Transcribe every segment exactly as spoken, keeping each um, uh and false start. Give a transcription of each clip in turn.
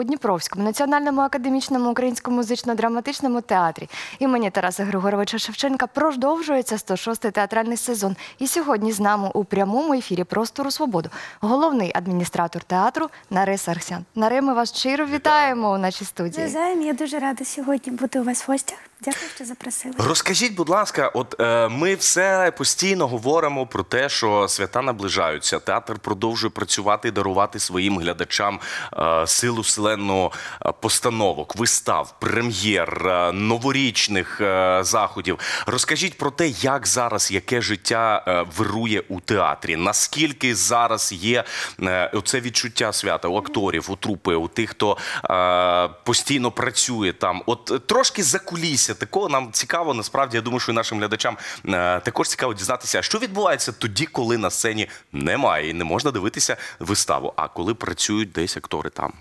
у Дніпровському національному академічному українському музично-драматичному театрі імені Тараса Григоровича Шевченка продовжується сто шостий театральний сезон. І сьогодні з нами у прямому ефірі «Простору Свободу» головний адміністратор театру Нариса Арсян. Нари, ми вас щиро вітаємо у нашій студії. Навзаєм, я дуже рада сьогодні бути у вас в гостях. Дякую, що запросили. Розкажіть, будь ласка, от е, ми все постійно говоримо про те, що свята наближаються. Театр продовжує працювати і дарувати своїм глядачам е, силу вселенну постановок, вистав, прем'єр, е, новорічних е, заходів. Розкажіть про те, як зараз, яке життя е, вирує у театрі. Наскільки зараз є е, оце відчуття свята у акторів, у трупи, у тих, хто е, постійно працює там. От трошки закулісся такого нам цікаво, насправді, я думаю, що і нашим глядачам е, також цікаво дізнатися, що відбувається тоді, коли на сцені немає і не можна дивитися виставу, а коли працюють десь актори там.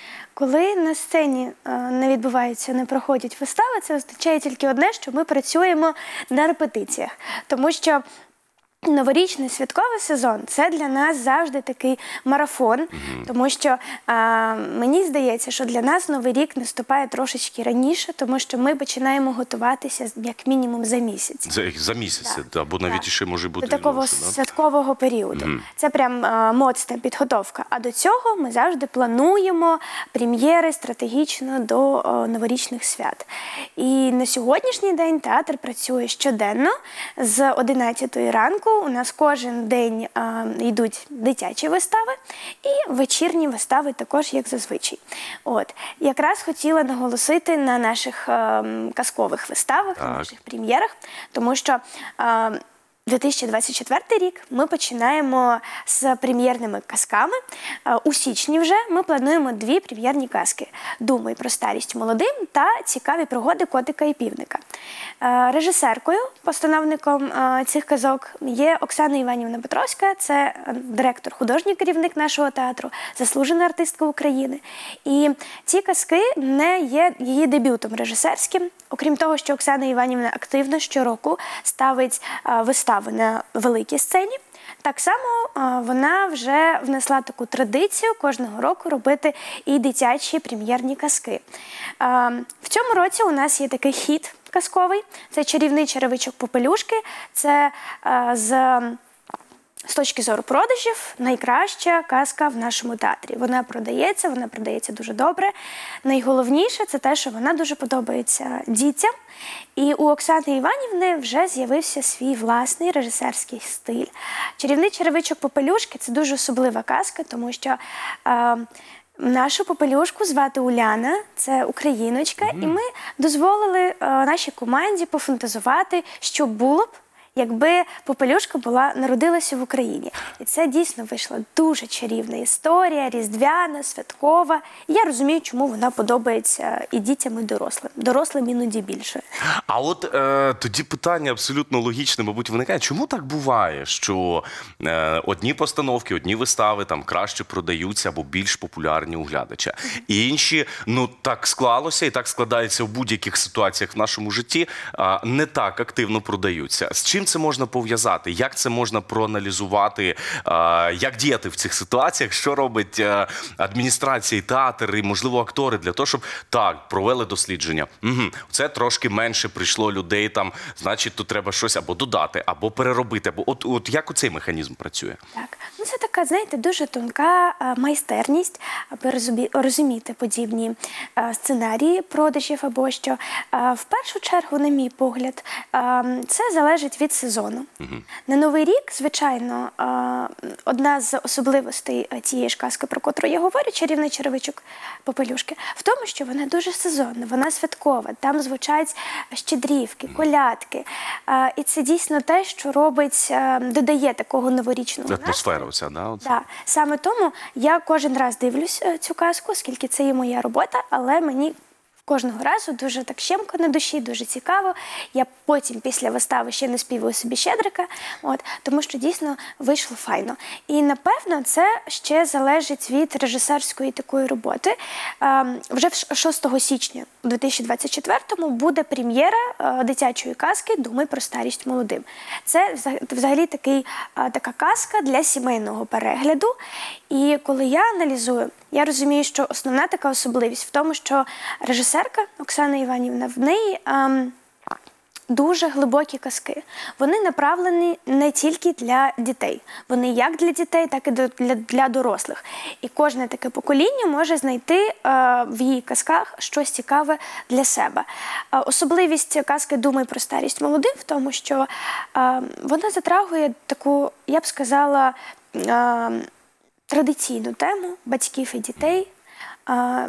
Коли на сцені е, не відбуваються, не проходять вистави, це означає тільки одне, що ми працюємо на репетиціях. Тому що новорічний святковий сезон – це для нас завжди такий марафон, mm-hmm. тому що а, мені здається, що для нас Новий рік наступає трошечки раніше, тому що ми починаємо готуватися як мінімум за місяць. За, за місяць, да. або навіть ще може бути. До такого довше, святкового періоду. Mm-hmm. Це прям а, моцна підготовка. А до цього ми завжди плануємо прем'єри стратегічно до а, новорічних свят. І на сьогоднішній день театр працює щоденно з одинадцятої ранку. У нас кожен день а, йдуть дитячі вистави і вечірні вистави також, як зазвичай. От. Якраз хотіла наголосити на наших а, казкових виставах, так. на наших прем'єрах, тому що а, дві тисячі двадцять четвертий рік ми починаємо з прем'єрними казками. У січні вже ми плануємо дві прем'єрні казки «Думай про старість молодим» та «Цікаві пригоди котика і півника». Режисеркою, постановником цих казок є Оксана Іванівна Петровська, це директор, художній керівник нашого театру, заслужена артистка України. І ці казки не є її дебютом режисерським. Окрім того, що Оксана Іванівна активно щороку ставить вистави на великій сцені, так само вона вже внесла таку традицію кожного року робити і дитячі прем'єрні казки. В цьому році у нас є такий хіт казковий, це «Чарівний черевичок Попелюшки», це з... З точки зору продажів, найкраща казка в нашому театрі. Вона продається, вона продається дуже добре. Найголовніше – це те, що вона дуже подобається дітям. І у Оксани Іванівни вже з'явився свій власний режисерський стиль. «Чарівний черевичок Попелюшки» – це дуже особлива казка, тому що е, нашу попелюшку звати Уляна, це україночка, mm-hmm. і ми дозволили е, нашій команді пофантазувати, що було б, якби попелюшка була, народилася в Україні. І це дійсно вийшла дуже чарівна історія, різдвяна, святкова. І я розумію, чому вона подобається і дітям, і дорослим. Дорослим іноді більше. А от е, тоді питання абсолютно логічне, мабуть, виникає. Чому так буває, що е, одні постановки, одні вистави там краще продаються або більш популярні у глядача? Інші, ну так склалося і так складається в будь-яких ситуаціях в нашому житті, е, не так активно продаються. З чим це можна пов'язати? Як це можна проаналізувати? Як діяти в цих ситуаціях? Що робить адміністрація і театр, і, можливо, актори для того, щоб, так, провели дослідження. Угу, це трошки менше прийшло людей, там, значить, тут треба щось або додати, або переробити. Або от, от як оцей механізм працює? Так, ну це така, знаєте, дуже тонка майстерність, аби розуміти подібні сценарії продажів або що. В першу чергу, на мій погляд, це залежить від сезону. Uh-huh. На Новий рік, звичайно, одна з особливостей тієї ж казки, про котру я говорю, «Чарівний черевичок Попелюшки», в тому, що вона дуже сезонна, вона святкова, там звучать щедрівки, колядки. І це дійсно те, що робить, додає такого новорічного атмосферу. Оця, да? Так. Саме тому я кожен раз дивлюсь цю казку, оскільки це є моя робота, але мені кожного разу дуже так щемко на душі, дуже цікаво. Я потім після вистави ще не співаю собі щедрика, от, тому що дійсно вийшло файно. І напевно це ще залежить від режисерської такої роботи. Ем, вже шостого січня дві тисячі двадцять четвертому буде прем'єра е, дитячої казки «Думай про старість молодим». Це взагалі такий, е, така казка для сімейного перегляду. І коли я аналізую я розумію, що основна така особливість в тому, що режисерка Оксана Іванівна, в неї ем, дуже глибокі казки. Вони направлені не тільки для дітей. Вони як для дітей, так і для, для дорослих. І кожне таке покоління може знайти е, в її казках щось цікаве для себе. Е, особливість казки «Думай про старість молодим» в тому, що е, вона затрагує таку, я б сказала, е, традиційну тему батьків і дітей. Е,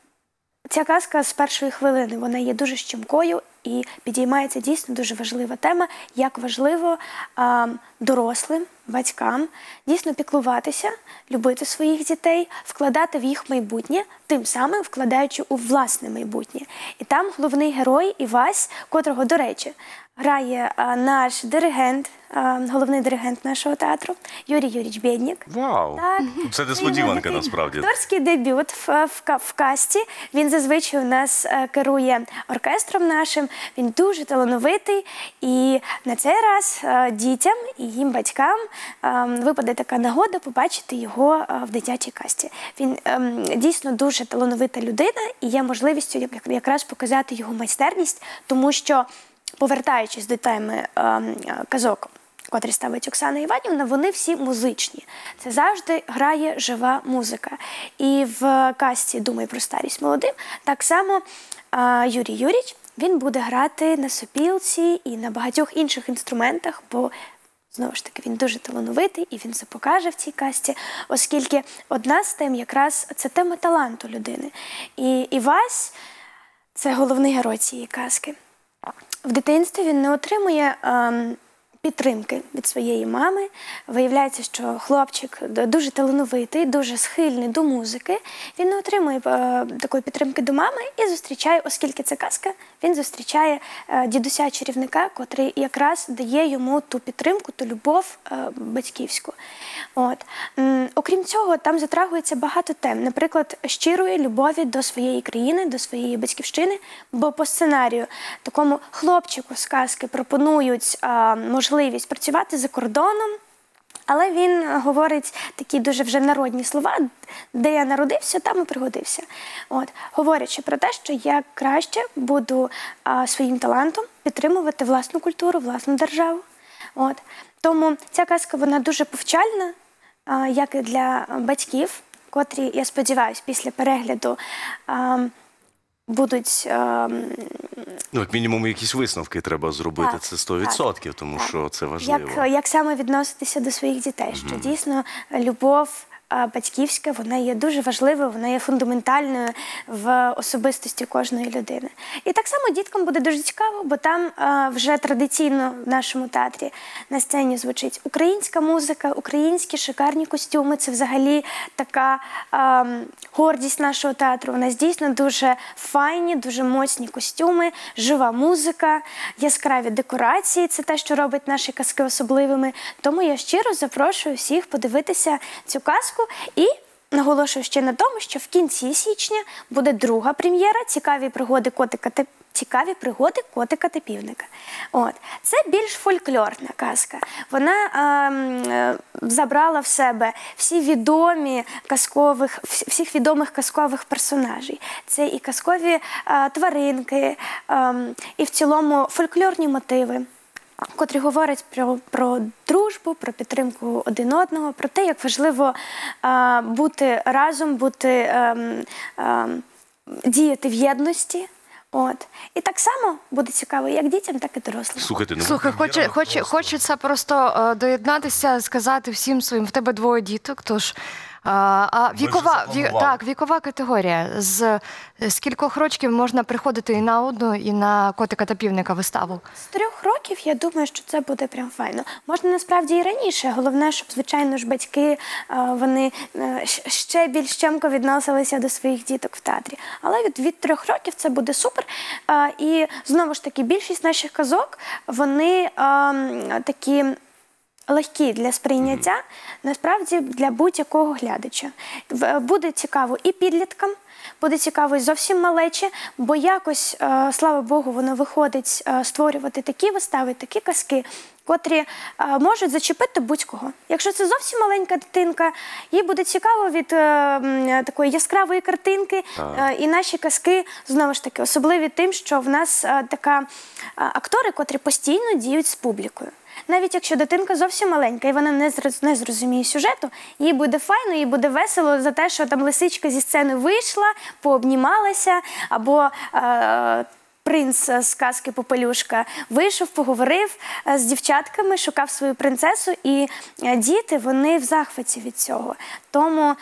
Ця казка з першої хвилини, вона є дуже щемкою і підіймається дійсно дуже важлива тема, як важливо а, дорослим, батькам дійсно піклуватися, любити своїх дітей, вкладати в їх майбутнє, тим самим вкладаючи у власне майбутнє. І там головний герой Івась, котрого, до речі, грає а, наш диригент, а, головний диригент нашого театру Юрій Юрійович Бєднік. Вау! Так. Це несподіванка, насправді. Акторський дебют в, в, в касті. Він зазвичай у нас е, керує оркестром нашим. Він дуже талановитий. І на цей раз е, дітям і їм батькам е, випаде така нагода побачити його е, в дитячій касті. Він е, дійсно дуже талановита людина і є можливістю як, якраз показати його майстерність, тому що, повертаючись до теми е, казок, котрі ставить Оксана Іванівна, вони всі музичні. Це завжди грає жива музика. І в касті «Думай про старість молодим» так само а, Юрій Юрійович, він буде грати на сопілці і на багатьох інших інструментах, бо, знову ж таки, він дуже талановитий і він це покаже в цій касті, оскільки одна з тем якраз це тема таланту людини. І Івась – це головний герой цієї казки. В дитинстві він не отримує А, підтримки від своєї мами. Виявляється, що хлопчик дуже талановитий, дуже схильний до музики. Він не отримує е, такої підтримки до мами і зустрічає, оскільки це казка, він зустрічає е, дідуся-чарівника, котрий якраз дає йому ту підтримку, ту любов е, батьківську. От. М, окрім цього, там затрагується багато тем. Наприклад, щирої любові до своєї країни, до своєї батьківщини, бо по сценарію такому хлопчику з казки пропонують е, можливість можливість працювати за кордоном, але він говорить такі дуже вже народні слова, де я народився, там і пригодився. От. Говорячи про те, що я краще буду а, своїм талантом підтримувати власну культуру, власну державу. От. Тому ця казка, вона дуже повчальна, а, як і для батьків, котрі, я сподіваюся, після перегляду а, будуть... А, Ну, як мінімум, якісь висновки треба зробити, так, це сто відсотків, тому так. що це важливо. Як, як саме відноситися до своїх дітей, що дійсно любов а, батьківська, вона є дуже важливою, вона є фундаментальною в особистості кожної людини. І так само діткам буде дуже цікаво, бо там а, вже традиційно в нашому театрі на сцені звучить українська музика, українські шикарні костюми. Це взагалі така а, гордість нашого театру. У нас дійсно дуже файні, дуже моцні костюми, жива музика, яскраві декорації. Це те, що робить наші казки особливими. Тому я щиро запрошую всіх подивитися цю казку і наголошую ще на тому, що в кінці січня буде друга прем'єра «Цікаві пригоди котика та Цікаві пригоди котика та півника». От. Це більш фольклорна казка. Вона е, забрала в себе всі відомі казкових, всіх відомих казкових персонажей. Це і казкові е, тваринки, е, і в цілому фольклорні мотиви, котрі говорять про, про дружбу, про підтримку один одного, про те, як важливо е, бути разом, бути, е, е, діяти в єдності. От. І так само буде цікаво як дітям, так і дорослим. Слухайте, ну, Слухай, хоче, хоче, просто... хочеться просто е, доєднатися, сказати всім своїм, в тебе двоє діток, тож е, а вікова, ві, так, вікова категорія. З, з кількох років можна приходити і на одну, і на котика та півника виставу? З трьох років, я думаю, що це буде прям файно. Можна насправді і раніше. Головне, щоб, звичайно ж, батьки, вони ще більш щемко відносилися до своїх діток в театрі. Але від, від трьох років це буде супер. І, знову ж таки, більшість наших казок, вони такі... легкі для сприйняття, насправді, для будь-якого глядача. Буде цікаво і підліткам, буде цікаво і зовсім малечі, бо якось, е, слава Богу, воно виходить е, створювати такі вистави, такі казки, котрі е, можуть зачепити будь-кого. Якщо це зовсім маленька дитинка, їй буде цікаво від е, м, такої яскравої картинки. Е, і наші казки, знову ж таки, особливі тим, що в нас е, така е, актори, котрі постійно діють з публікою. Навіть якщо дитинка зовсім маленька і вона не, зроз, не зрозуміє сюжету, їй буде файно, їй буде весело за те, що там лисичка зі сцени вийшла, пообнімалася, або е, принц з казки «Попелюшка» вийшов, поговорив з дівчатками, шукав свою принцесу, і діти, вони в захваті від цього. Тому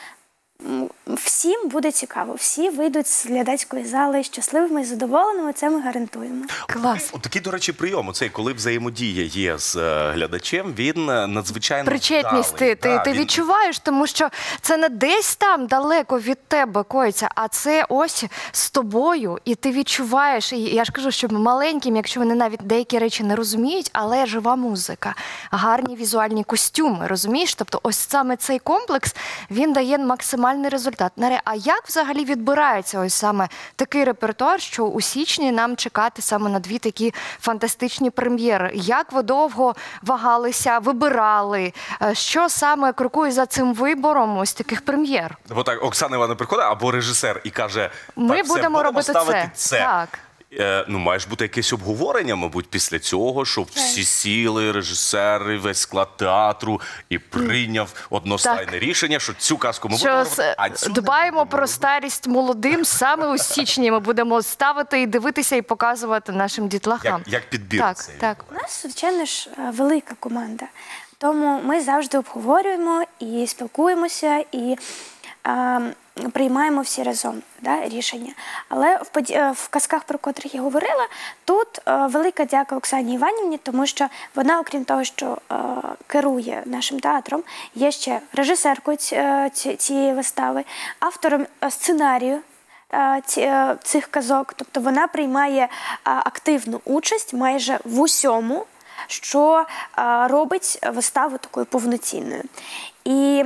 всім буде цікаво, всі вийдуть з глядацької зали щасливими і задоволеними, це ми гарантуємо. Клас. От такий, до речі, прийом, оцей, коли взаємодія є з е, глядачем, він е, надзвичайно Причетність ти, вдалий. ти, Да, ти він- відчуваєш, тому що це не десь там далеко від тебе коїться, а це ось з тобою, і ти відчуваєш, і я ж кажу, що маленьким, якщо вони навіть деякі речі не розуміють, але жива музика, гарні візуальні костюми, розумієш? Тобто ось саме цей комплекс, він дає максимальний результат. Наре, а як взагалі відбирається ось саме такий репертуар, що у січні нам чекати саме на дві такі фантастичні прем'єри? Як ви довго вагалися, вибирали? Е, Що саме крокує за цим вибором ось таких прем'єр? Бо так Оксана Івановна приходить, або режисер, і каже, Ми так, все, будемо робити ставити це. це. Так. Е, ну, має ж бути якесь обговорення, мабуть, після цього, щоб всі сіли, режисери, весь склад театру, і прийняв одностайне Так. рішення, що цю казку ми Що будемо с- робити, а цю не дбаємо будемо про робити. старість молодим саме у січні. Ми будемо ставити і дивитися, і показувати нашим дітлахам. Як, як підбір Так, цей. так. У нас, звичайно ж, е, велика команда, тому ми завжди обговорюємо і спілкуємося, і е, приймаємо всі разом, да, рішення. Але в, поді- е, в казках, про котрих я говорила, тут е, велика дяка Оксані Іванівні, тому що вона, окрім того, що е, керує нашим театром, є ще режисеркою ці- е, ці- цієї вистави, автором е, сценарію е, ці- е, цих казок. Тобто вона приймає е, активну участь майже в усьому, що е, робить виставу такою повноцінною. І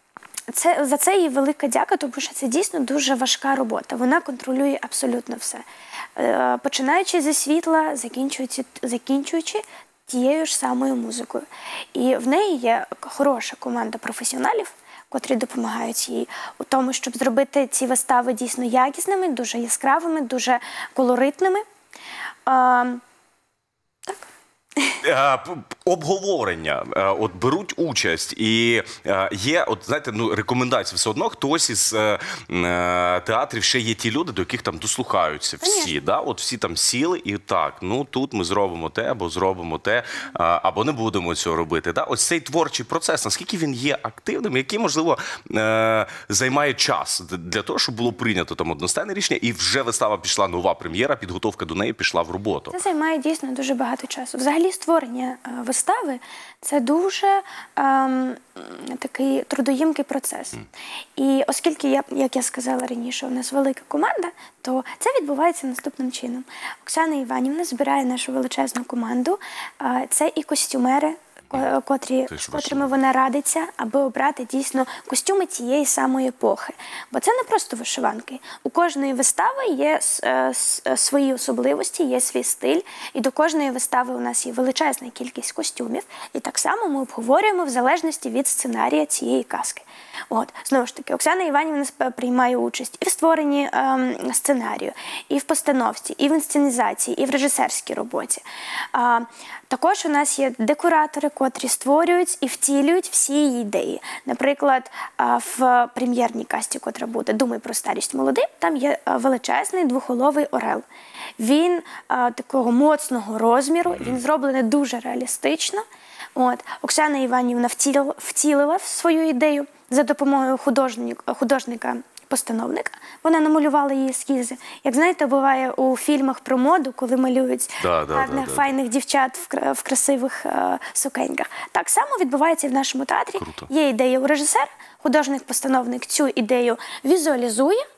це, за це їй велика дяка, тому що це дійсно дуже важка робота. Вона контролює абсолютно все. Е, Починаючи зі світла, закінчуючи, закінчуючи тією ж самою музикою. І в неї є хороша команда професіоналів, котрі допомагають їй у тому, щоб зробити ці вистави дійсно якісними, дуже яскравими, дуже колоритними. Е, Е, п- п- Обговорення, е, от беруть участь, і е, є, от знаєте, ну рекомендації все одно. Хтось із е, е, театрів ще є ті люди, до яких там дослухаються всі. Конечно. Да? От всі там сіли, і так, ну тут ми зробимо те, або зробимо те, е, або не будемо цього робити. Да? Ось цей творчий процес, наскільки він є активним, який, можливо, е, займає час д- для того, щоб було прийнято там одностайне рішення, і вже вистава пішла, нова прем'єра, підготовка до неї пішла в роботу. Це займає дійсно дуже багато часу. Взагалі створення е, вистави – це дуже ем, такий трудоємкий процес. І оскільки, я, як я сказала раніше, у нас велика команда, то це відбувається наступним чином. Оксана Іванівна збирає нашу величезну команду. Е, Це і костюмери, ко- котрі, Ти ж з котрими вона радиться, аби обрати дійсно костюми тієї самої епохи. Бо це не просто вишиванки. У кожної вистави є с- е, с- е, свої особливості, є свій стиль. І до кожної вистави у нас є величезна кількість костюмів. І так само ми обговорюємо в залежності від сценарія цієї казки. От, знову ж таки, Оксана Іванівна сп- приймає участь і в створенні ем, сценарію, і в постановці, і в інсценізації, і в режисерській роботі. А, також у нас є декоратори, котрі створюють і втілюють всі її ідеї. Наприклад, а, в прем'єрній касті, котра буде «Думай про старість молодим», там є а, величезний двохголовий орел. Він а, такого моцного розміру, він зроблений дуже реалістично. От, Оксана Іванівна втілила, втілила в свою ідею за допомогою художника, художника-постановника. Вона намалювала її ескізи. Як знаєте, буває у фільмах про моду, коли малюють Да, да, гарних, да, да. файних дівчат в, кра- в красивих е, сукеньках. Так само відбувається і в нашому театрі. Круто. Є ідея у режисера, художник-постановник цю ідею візуалізує,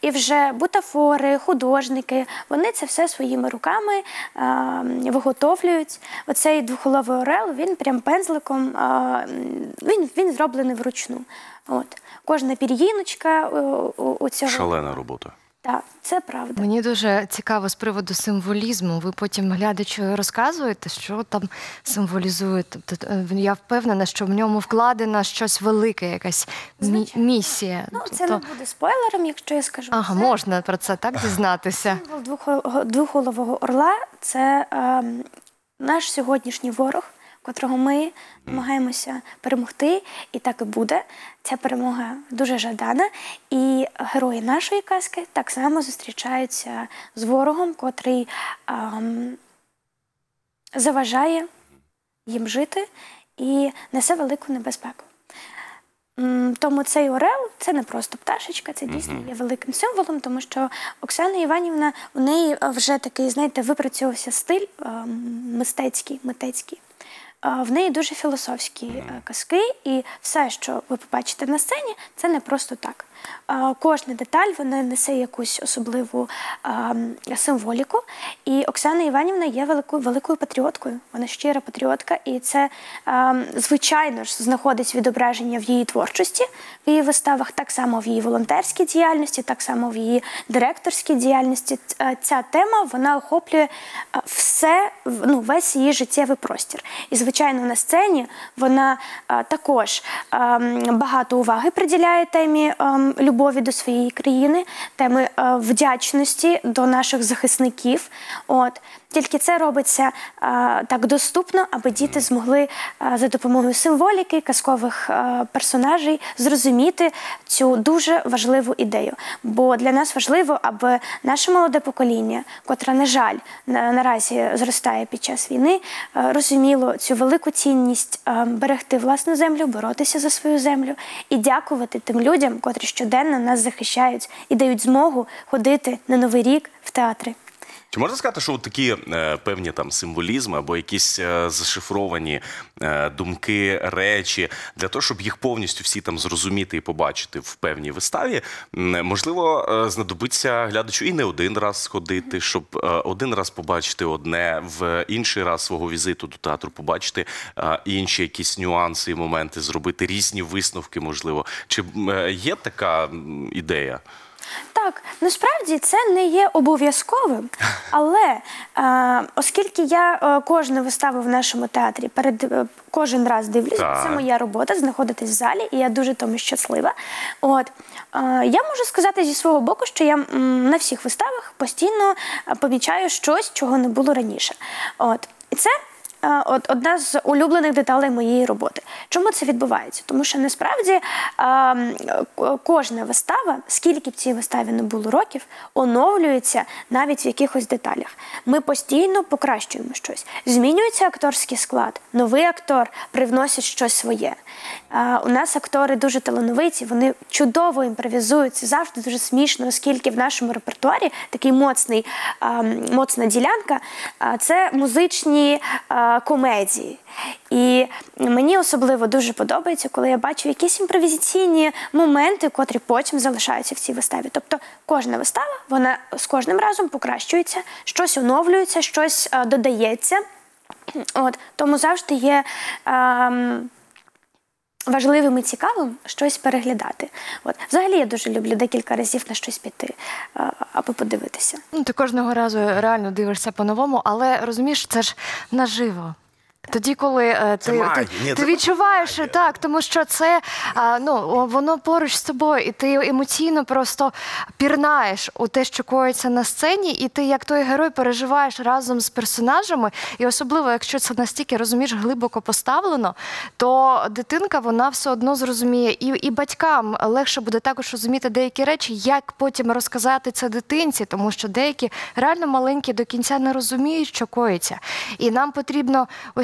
І вже бутафори, художники, вони це все своїми руками е, виготовлюють. Оцей двохголовий орел, він прям пензликом, е, він, він зроблений вручну. От. Кожна пір'їночка у, у, у цього. Шалена робота. Так, це правда. Мені дуже цікаво з приводу символізму. Ви потім глядачу розказуєте, що там символізує. Тобто я впевнена, що в ньому вкладено щось велике, якась мі- місія. Ну, Тобто... це не буде спойлером, якщо я скажу. Ага, це... можна про це так дізнатися. Символ двохго- двохголового орла – це е, наш сьогоднішній ворог, котрого ми намагаємося перемогти, і так і буде. Ця перемога дуже жадана, і герої нашої казки так само зустрічаються з ворогом, котрий ем, заважає їм жити і несе велику небезпеку. М, Тому цей орел – це не просто пташечка, це дійсно є великим символом, тому що Оксана Іванівна, у неї вже такий, знаєте, випрацьовувався стиль ем, мистецький, митецький. В неї дуже філософські казки, і все, що ви побачите на сцені, це не просто так. Кожна деталь, вона несе якусь особливу символіку. І Оксана Іванівна є великою, великою патріоткою, вона щира патріотка, і це, звичайно ж, знаходить відображення в її творчості, в її виставах, так само в її волонтерській діяльності, так само в її директорській діяльності. Ця тема, вона охоплює все, ну, весь її життєвий простір. І, звичайно, на сцені вона а, також а, багато уваги приділяє темі а, любові до своєї країни, теми а, вдячності до наших захисників. От. Тільки це робиться а, так доступно, аби діти змогли а, за допомогою символіки, казкових а, персонажей зрозуміти цю дуже важливу ідею. Бо для нас важливо, аби наше молоде покоління, котре, на жаль, на, наразі зростає під час війни, а, розуміло цю велику цінність а, берегти власну землю, боротися за свою землю і дякувати тим людям, котрі щоденно нас захищають і дають змогу ходити на Новий рік в театри. Чи можна сказати, що от такі е, певні там символізми або якісь е, зашифровані е, думки, речі, для того, щоб їх повністю всі там зрозуміти і побачити в певній виставі, м, можливо, е, знадобиться глядачу і не один раз сходити, щоб е, один раз побачити одне, в інший раз свого візиту до театру побачити е, інші якісь нюанси і моменти, зробити різні висновки, можливо. Чи е, є така м, ідея? Так, насправді це не є обов'язковим, але е, оскільки я е, кожну виставу в нашому театрі перед е, кожен раз дивлюсь, Так. це моя робота знаходитись в залі, і я дуже тому щаслива. От, е, я можу сказати зі свого боку, що я м, на всіх виставах постійно е, помічаю щось, чого не було раніше. От, і це От одна з улюблених деталей моєї роботи. Чому це відбувається? Тому що насправді кожна вистава, скільки б цій виставі не було років, оновлюється навіть в якихось деталях. Ми постійно покращуємо щось. Змінюється акторський склад, новий актор привносить щось своє. У нас актори дуже талановиті, вони чудово імпровізують, це завжди дуже смішно, оскільки в нашому репертуарі такий моцний, моцна ділянка – це музичні комедії. І мені особливо дуже подобається, коли я бачу якісь імпровізаційні моменти, котрі потім залишаються в цій виставі. Тобто кожна вистава, вона з кожним разом покращується, щось оновлюється, щось а, додається. От, тому завжди є а, важливим і цікавим щось переглядати. От. Взагалі я дуже люблю декілька разів на щось піти, а, аби подивитися. Ну, ти кожного разу реально дивишся по-новому, але розумієш, це ж наживо. Тоді, коли е, ти, ти, Ні, ти відчуваєш, так, тому що це, а, ну, воно поруч з тобою, і ти емоційно просто пірнаєш у те, що коїться на сцені, і ти, як той герой, переживаєш разом з персонажами, і особливо, якщо це настільки, розумієш, глибоко поставлено, то дитинка, вона все одно зрозуміє, і, і батькам легше буде також розуміти деякі речі, як потім розказати це дитинці, тому що деякі реально маленькі до кінця не розуміють, що коїться. І нам потрібно ось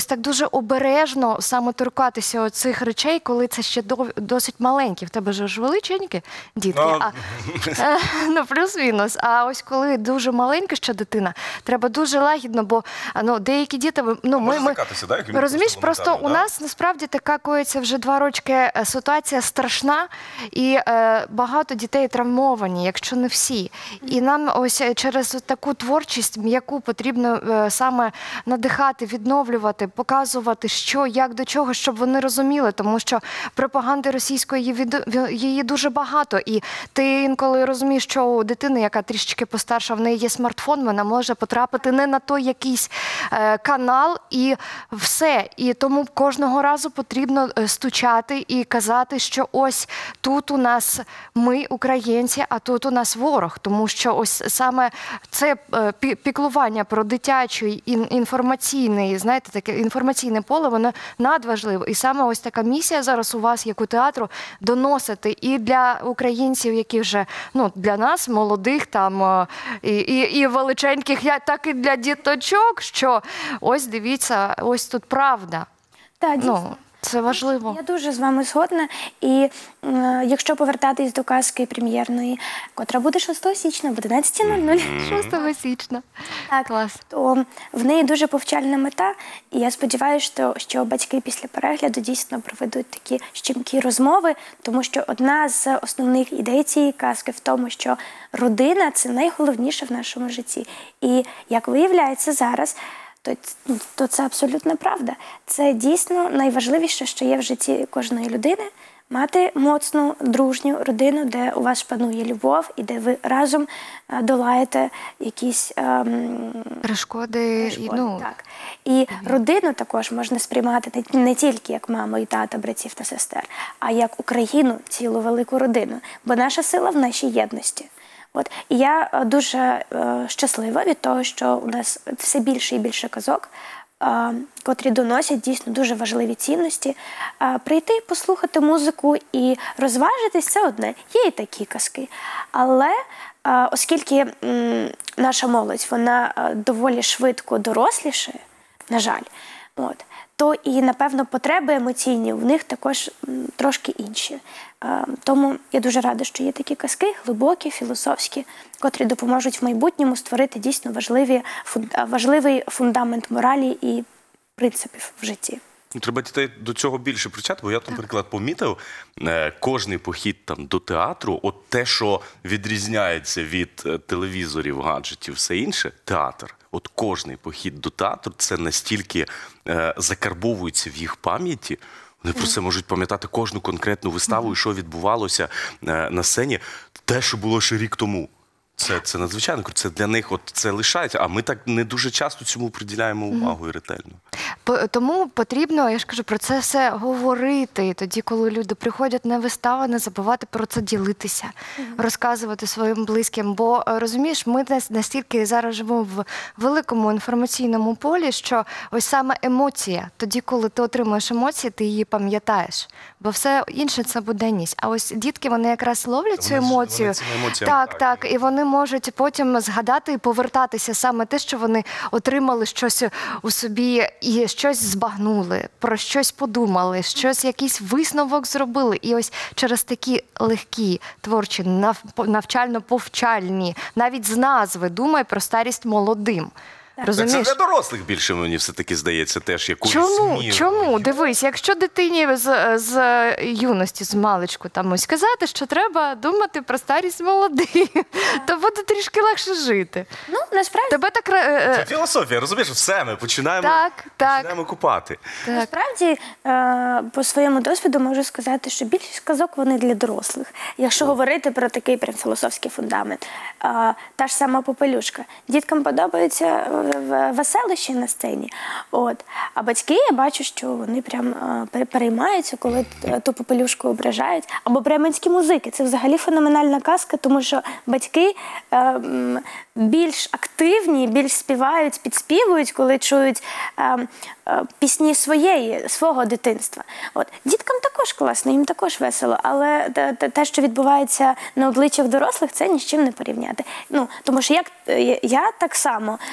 так дуже обережно саме торкатися оцих речей, коли це ще дов- досить маленькі. В тебе ж величенькі дітки, Ну, а, е, ну плюс-мінус. А ось коли дуже маленька ще дитина, треба дуже лагідно, бо ну, деякі діти... Ну, Може ми, ми, закатися, да, як він розумієш, просто просто у елементарно, да? нас насправді така коїться вже два рочки е, ситуація страшна, і е, багато дітей травмовані, якщо не всі. І нам ось через таку творчість, яку потрібно е, саме надихати, відновлювати, показувати, що, як, до чого, щоб вони розуміли, тому що пропаганди російської її, від- її дуже багато, і ти інколи розумієш, що у дитини, яка трішечки постарша, в неї є смартфон, вона може потрапити не на той якийсь е, канал, і все. І тому кожного разу потрібно е, стучати і казати, що ось тут у нас ми, українці, а тут у нас ворог. Тому що ось саме це е, пі- піклування про дитячий ін- інформаційний, знаєте, таке інформаційне поле, воно надважливо. І саме ось така місія зараз у вас, як у театру, доносити і для українців, які вже, ну, для нас, молодих, там, е, і, і, і величеньких, я- так і для діточок, що ось дивіться, ось тут правда. Так, дійсно. Ну, це важливо. Я дуже з вами згодна. І е, якщо повертатись до казки прем'єрної, котра буде шостого січня в одинадцята нуль нуль, шостого січня. так, Клас. то в неї дуже повчальна мета. І я сподіваюся, що, що батьки після перегляду дійсно проведуть такі щемкі розмови, тому що одна з основних ідей цієї казки в тому, що родина – це найголовніше в нашому житті. І, як виявляється зараз, то, то це абсолютно правда. Це дійсно найважливіше, що є в житті кожної людини – мати моцну, дружню родину, де у вас панує любов і де ви разом е, долаєте якісь ем, Перешкоди, і, перешкоди. ну, Так. І родину також можна сприймати не, не тільки як маму і тата, братів та сестер, а як Україну, цілу велику родину. Бо наша сила в нашій єдності. От. І я е, дуже е, щаслива від того, що у нас все більше і більше казок, е, котрі доносять дійсно дуже важливі цінності. Е, прийти, послухати музику і розважитись – це одне. Є і такі казки. Але е, оскільки м, наша молодь, вона е, доволі швидко дорослішає, на жаль, от, то і, напевно, потреби емоційні в них також м, трошки інші. Е, Тому я дуже рада, що є такі казки, глибокі, філософські, котрі допоможуть в майбутньому створити дійсно важливі, фун- важливий фундамент моралі і принципів в житті. Ну, треба дітей до цього більше привчати, бо я, наприклад, помітив, е, кожний похід там до театру, от те, що відрізняється від е, телевізорів, гаджетів, все інше, театр. От кожний похід до театру, це настільки е, закарбовується в їх пам'яті, вони про це можуть пам'ятати кожну конкретну виставу і що відбувалося е, на сцені, те, що було ще рік тому. Це, це надзвичайно круто, це для них от це лишається, а ми так не дуже часто цьому приділяємо увагу і ретельно. По- Тому потрібно, я ж кажу, про це все говорити. Тоді, коли люди приходять на вистави, не забувати про це ділитися, розказувати своїм близьким. Бо, е, розумієш, ми десь настільки зараз живемо в великому інформаційному полі, що ось саме емоція, тоді, коли ти отримуєш емоції, ти її пам'ятаєш. Бо все інше – це буденність. А ось дітки, вони якраз ловлять цю Вони ж- емоцію. вони цими емоціями, Так, так, так. І вони можуть потім згадати і повертатися саме те, що вони отримали щось у собі і щось збагнули, про щось подумали, щось, якийсь висновок зробили. І ось через такі легкі, творчі, нав- навчально-повчальні, навіть з назви «Думай про старість молодим». Так це Розумієш? для дорослих більше, мені все-таки здається, теж якоюсь Чому? мірою. Чому? Дивись, якщо дитині з, з юності, з маличку там ось сказати, що треба думати про старість молодих, то буде трішки легше жити. Ну, насправді, Тебе так... е, Це е, філософія, розумієш, все, ми починаємо, Так, так. починаємо купати. Так. насправді е, по своєму досвіду можу сказати, що більшість казок вони для дорослих. Якщо говорити про такий прям філософський фундамент. Е, та ж сама попелюшка. Діткам подобаються е, в- веселощі на сцені. От. А батьки, я бачу, що вони прям е, пере- переймаються, коли т- ту попелюшку ображають. Або бременські музики. Це взагалі феноменальна казка, тому що батьки е, м, більш активні, більш співають, підспівують, коли чують е, е, пісні своєї, свого дитинства. От. Діткам також класно, їм також весело, але те, те- те, що відбувається на обличчях дорослих, це ні з чим не порівняти. Ну, тому що як, я так само е,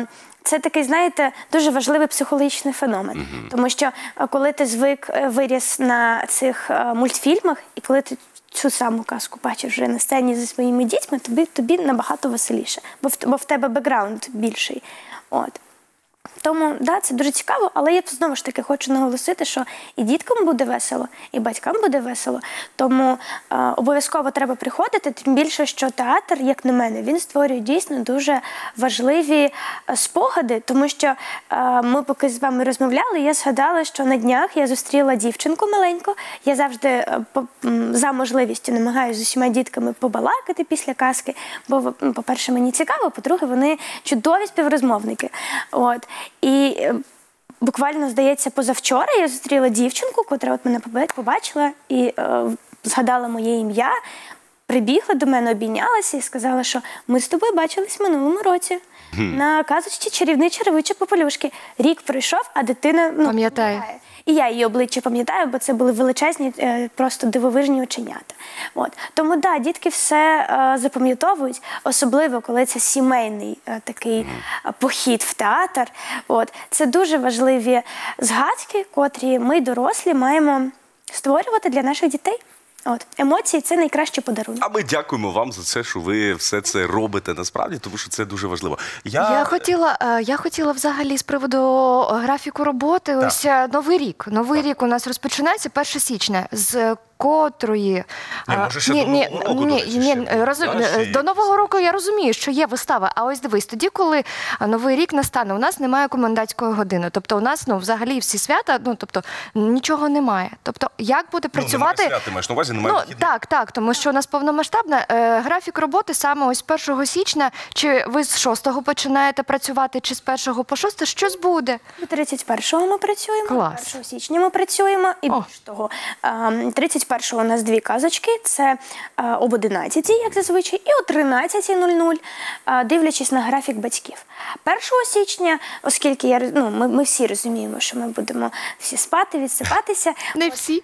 це такий, знаєте, дуже важливий психологічний феномен. Mm-hmm. Тому що е, коли ти звик, е, виріс на цих е, мультфільмах, і коли ти цю саму казку бачиш вже на сцені зі своїми дітьми, тобі, тобі набагато веселіше, бо в, бо в тебе бекграунд більший. От. Тому, да, це дуже цікаво, але я знову ж таки хочу наголосити, що і діткам буде весело, і батькам буде весело. Тому е, обов'язково треба приходити, тим більше, що театр, як на мене, він створює дійсно дуже важливі е, спогади, тому що е, ми поки з вами розмовляли, я згадала, що на днях я зустріла дівчинку маленьку, я завжди е, по, м, за можливістю намагаюся з усіма дітками побалакати після казки, бо, по-перше, мені цікаво, по-друге, вони чудові співрозмовники. От. І е, буквально, здається, позавчора я зустріла дівчинку, котра от мене побачила і е, згадала моє ім'я, прибігла до мене, обійнялася і сказала, що ми з тобою бачились в минулому році mm. на казочці «Чарівний черевичок Попелюшки». Рік пройшов, а дитина... Ну, пам'ятає. І я її обличчя пам'ятаю, бо це були величезні, е, просто дивовижні оченята. От. Тому, да, дітки все е, запам'ятовують, особливо, коли це сімейний е, такий е, похід в театр. От. Це дуже важливі згадки, котрі ми, дорослі, маємо створювати для наших дітей. От. Емоції – це найкращий подарунок. А ми дякуємо вам за це, що ви все це робите насправді, тому що це дуже важливо. Я, я, хотіла, я хотіла взагалі з приводу графіку роботи. Так. Ось Новий рік. Новий так. рік у нас розпочинається першого січня. З котрої... Ні, може ще ні, до Нового року, ні, до речі, ні, ще. Розум... Да, До Нового року я розумію, що є вистава. А ось дивись, тоді, коли Новий рік настане, у нас немає комендантської години. Тобто у нас, ну, взагалі всі свята, ну, тобто нічого немає. Тобто як буде працювати... Ну, немає свята, маєш на увазі, немає ну, вихідних. Так, так, тому що у нас повномасштабна. Е, графік роботи саме ось першого січня. Чи ви з шостого починаєте працювати, чи з першого по шосте? Щось буде? тридцять першого ми працюємо, Клас. першого січня ми працюємо. І О. більш того, тридцять першого у нас дві казочки. Це об одинадцятій, як зазвичай, і о тринадцятій нуль нуль, дивлячись на графік батьків. першого січня, оскільки я, ну, ми, ми всі розуміємо, що ми будемо всі спати, відсипатися. Не всі.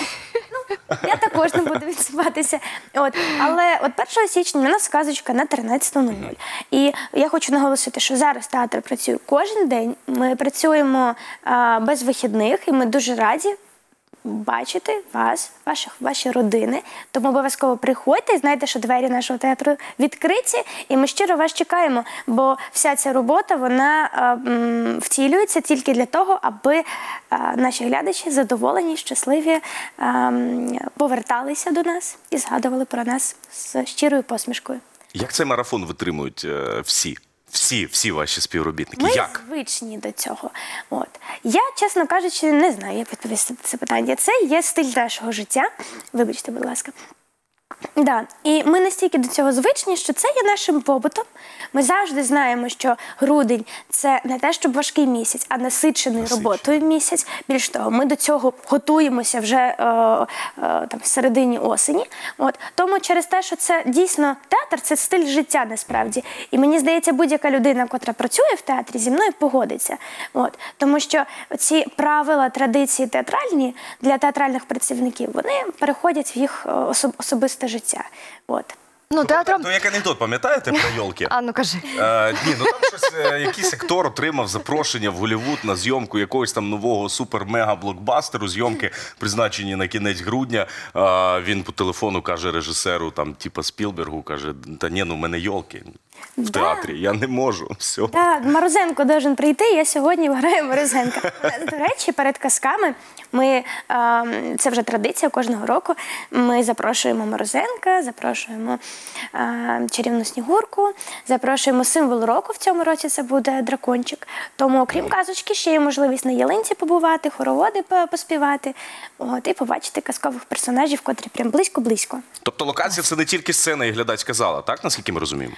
Ну, я також не буду відсипатися. От. Але от першого січня у нас казочка на тринадцята нуль нуль. І я хочу наголосити, що зараз театр працює кожен день. Ми працюємо а, без вихідних, і ми дуже раді бачити вас, ваших, ваші родини. Тому обов'язково приходьте і знайте, що двері нашого театру відкриті, і ми щиро вас чекаємо, бо вся ця робота, вона а, м, втілюється тільки для того, аби а, наші глядачі задоволені, щасливі, а, м, поверталися до нас і згадували про нас з щирою посмішкою. Як цей марафон витримують е, всі? Всі, всі ваші співробітники. Ми Як? звичні до цього. От. Я, чесно кажучи, не знаю, як відповісти на це питання. Це є стиль нашого життя. Вибачте, будь ласка. Да. І ми настільки до цього звичні, що це є нашим побутом. Ми завжди знаємо, що грудень – це не те, щоб важкий місяць, а насичений Насичений. роботою місяць. Більш того, ми до цього готуємося вже е, е, там, в середині осені. От. Тому через те, що це дійсно театр – це стиль життя насправді. І мені здається, будь-яка людина, яка працює в театрі, зі мною погодиться. От. Тому що ці правила, традиції театральні для театральних працівників, вони переходять в їх особ особисте життя. От. Ну, театром... Ну, як анекдот, пам'ятаєте про йолки? А, ну кажи. Е, ні, ну там щось, е, якийсь актор отримав запрошення в Голлівуд на зйомку якогось там нового супер-мега-блокбастеру, зйомки призначені на кінець грудня. Е, він по телефону каже режисеру, там, типа Спілбергу, каже, та ні, ну в мене йолки в Да. театрі, я не можу, все. Так, Морозенко должен прийти, я сьогодні граю Морозенка. До речі, перед казками ми, це вже традиція кожного року, ми запрошуємо Морозенка, запрошуємо чарівну Снігурку, запрошуємо символ року, в цьому році це буде дракончик. Тому, окрім казочки, ще є можливість на ялинці побувати, хороводи поспівати, от, і побачити казкових персонажів, котрі прям близько-близько. Тобто локація – це не тільки сцена і глядацька зала, так, наскільки ми розуміємо?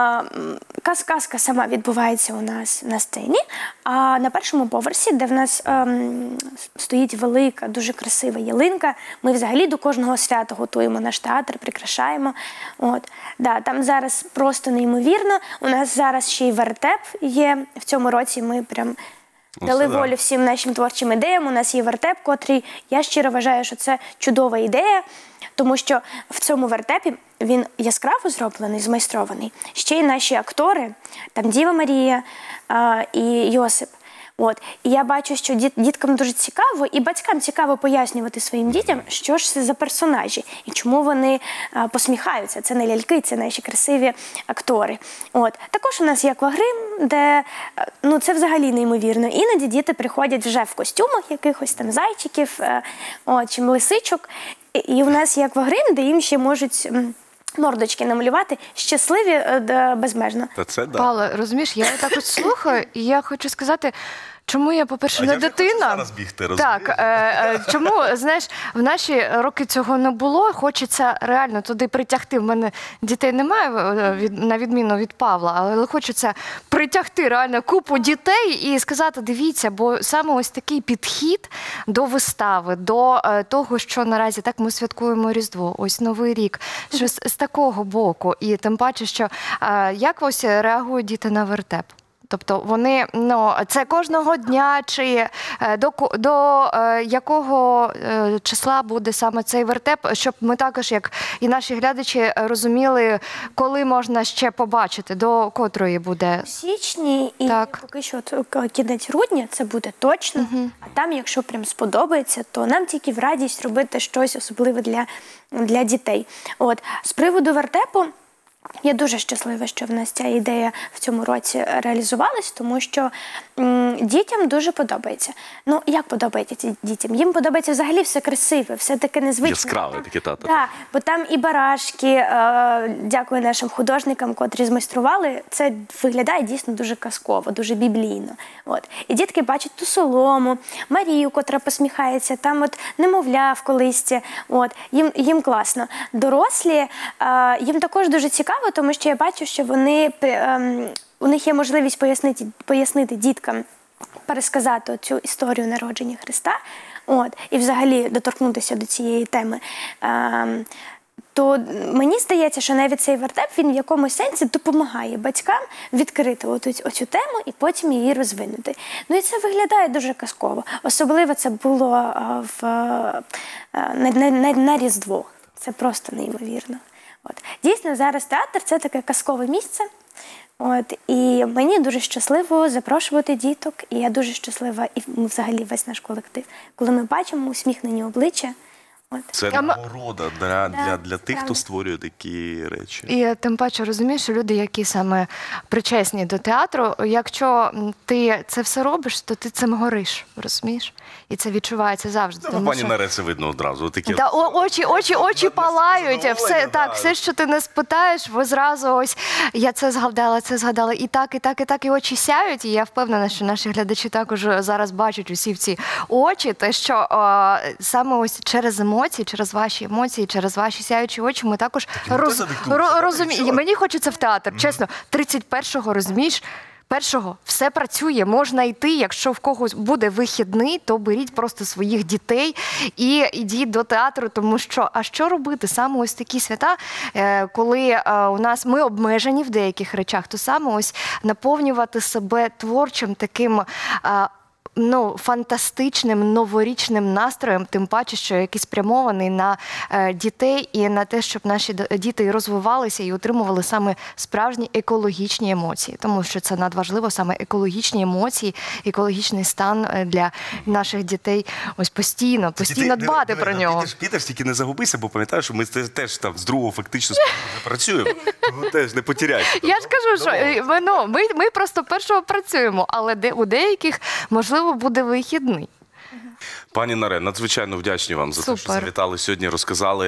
Казка сама відбувається у нас на сцені, а на першому поверсі, де в нас ем, стоїть велика, дуже красива ялинка, ми взагалі до кожного свята готуємо наш театр, прикрашаємо. От. Да, там зараз просто неймовірно. У нас зараз ще й вертеп є. В цьому році ми прям Ну, дали да. волю всім нашим творчим ідеям. У нас є вертеп, котрий, я щиро вважаю, що це чудова ідея, тому що в цьому вертепі він яскраво зроблений, змайстрований. Ще й наші актори, там Діва Марія а, і Йосип. От. І я бачу, що діт, діткам дуже цікаво, і батькам цікаво пояснювати своїм дітям, що ж це за персонажі, і чому вони а, посміхаються. Це не ляльки, це наші красиві актори. От. Також у нас є аквагрим, де ну, це взагалі неймовірно. Іноді діти приходять вже в костюмах якихось там зайчиків а, от, чи лисичок. І, і у нас є аквагрим, де їм ще можуть мордочки намалювати, щасливі е, безмежно. Та це да. Павло, розумієш, я так ось слухаю, і я хочу сказати, чому я, по-перше, А не я вже дитина. хочу зараз бігти, розумієш? Так, е, е, чому, знаєш, в наші роки цього не було, хочеться реально туди притягти. В мене дітей немає, е, від, на відміну від Павла, але хочеться притягти реально купу дітей і сказати, дивіться, бо саме ось такий підхід до вистави, до е, того, що наразі так ми святкуємо Різдво, ось Новий рік, що з, з такого боку. І тим паче, що е, як ось реагують діти на вертеп? Тобто вони, ну, це кожного дня, чи е, до, ко- до е, якого е, числа буде саме цей вертеп, щоб ми також, як і наші глядачі, розуміли, коли можна ще побачити, до котрої буде. В січні і Так. поки що от, е, кінець грудня це буде точно. А там, якщо прям сподобається, то нам тільки в радість робити щось особливе для, для дітей. От. З приводу вертепу, я дуже щаслива, що в нас ця ідея в цьому році реалізувалась, тому що м, дітям дуже подобається. Ну, як подобається ці- дітям? Їм подобається взагалі все красиве, все таке незвичне. Яскраве таке, тата. Так, бо там і барашки, е, дякую нашим художникам, котрі змайстрували, це виглядає дійсно дуже казково, дуже біблійно. От. І дітки бачать ту солому, Марію, котра посміхається, там от немовля в колисці, от. Їм, їм класно. Дорослі, е, їм також дуже цікаво, тому що я бачу, що вони, ем, у них є можливість пояснити, пояснити діткам, пересказати цю історію народження Христа, от, і взагалі доторкнутися до цієї теми. Ем, то мені здається, що навіть цей вертеп, він в якомусь сенсі допомагає батькам відкрити оту, оцю тему і потім її розвинути. Ну і це виглядає дуже казково. Особливо це було а, в, а, на, на, на, на Різдво. Це просто неймовірно. От. Дійсно, зараз театр – це таке казкове місце. От. І мені дуже щасливо запрошувати діток. І я дуже щаслива, і взагалі весь наш колектив, коли ми бачимо усміхнені обличчя. От. Це А ми- нагорода для, для, для тих, хто правда. створює такі речі. І тим паче розумієш, що люди, які саме причесні до театру, якщо ти це все робиш, то ти цим гориш, розумієш? І це відчувається завжди. Та, тому пані що- Наре, це видно одразу. Такі Та о- очі, очі, очі палають. Все задоволення, так, да. все, що ти не спитаєш, ви зразу ось я це згадала, це згадала, і так, і так, і так, і очі сяють. І я впевнена, що наші глядачі також зараз бачать усі в ці очі. Те, що о, саме ось через емоції, через ваші емоції, через ваші сяючі очі, ми також і не те роз, задиктуєш, ро- а розуміємо. так, Мені хочеться в театр, чесно. тридцять першого, розумієш? Першого, все працює, можна йти, якщо в когось буде вихідний, то беріть просто своїх дітей і йдіть до театру, тому що, а що робити? Саме ось такі свята, е, коли е, у нас ми обмежені в деяких речах, то саме ось наповнювати себе творчим таким е, ну, фантастичним новорічним настроєм, тим паче, що який спрямований на е, дітей і на те, щоб наші д- діти і розвивалися і отримували саме справжні екологічні емоції. Тому що це надважливо, саме екологічні емоції, екологічний стан е, для наших дітей. Ось постійно, постійно Ти- дбати диви, про диви, нього. Підеш, підеш, тільки не загубися, бо пам'ятаєш, що ми те- теж там з другого фактично вже працюємо. Тому теж не потеряйся. Я ж кажу, що е, ми, ну, ми, ми просто першого працюємо, але де, у деяких, можливо, буде вихідний. Пані Наре, надзвичайно вдячні вам за те, що Супер. завітали сьогодні, розказали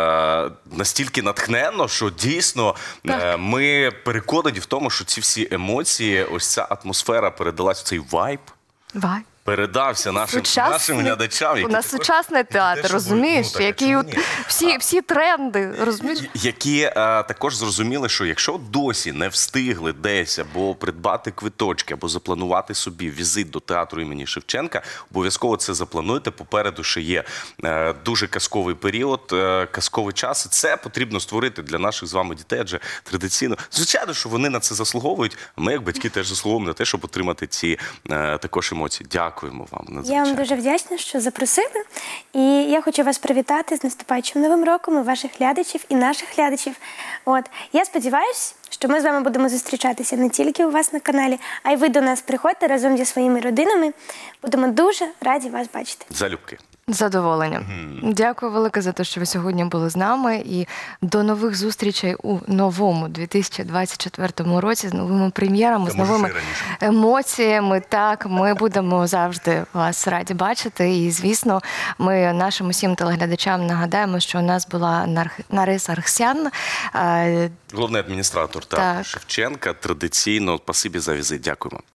е, настільки натхненно, що дійсно е, ми переконані в тому, що ці всі емоції, ось ця атмосфера передалась, цей вайб Вай. передався нашим, Сучасний- нашим глядачам. У які нас також- сучасний які театр, теж розумієш? ну, так, а Який чому от ні? всі, всі тренди, розумієш? Які е, також зрозуміли, що якщо досі не встигли десь або придбати квиточки, або запланувати собі візит до театру імені Шевченка, обов'язково це заплануйте. Попереду ще є е, дуже казковий період, е, казковий час. І це потрібно створити для наших з вами дітей, адже традиційно, звичайно, що вони на це заслуговують, а ми, як батьки, теж заслуговуємо на те, щоб отримати ці е, також емоції. Дякую. Дякуємо вам. Я Надзвичайно. вам дуже вдячна, що запросили. І я хочу вас привітати з наступаючим Новим роком, і ваших глядачів, і наших глядачів. От. Я сподіваюся, що ми з вами будемо зустрічатися не тільки у вас на каналі, а й ви до нас приходьте разом зі своїми родинами. Будемо дуже раді вас бачити. Залюбки. З задоволенням. Дякую велике за те, що ви сьогодні були з нами. І до нових зустрічей у новому дві тисячі двадцять четвертому році з новими прем'єрами, Та з може новими ще раніше. емоціями. Так, ми будемо завжди вас раді бачити. І, звісно, ми нашим усім телеглядачам нагадаємо, що у нас була Нар- Нариса Архсян. е, Головний адміністратор театру Так. Шевченка. Традиційно, спасибі за візит. Дякуємо.